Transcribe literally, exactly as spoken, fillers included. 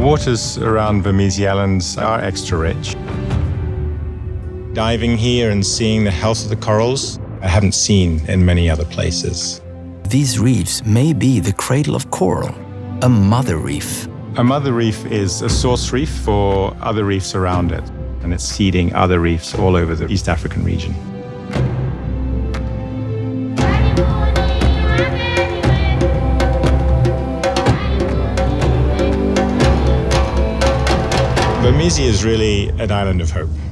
waters around Vamizi Islands are extra rich. Diving here and seeing the health of the corals, I haven't seen in many other places. These reefs may be the cradle of coral, a mother reef. A mother reef is a source reef for other reefs around it, and it's seeding other reefs all over the East African region. Vamizi is really an island of hope.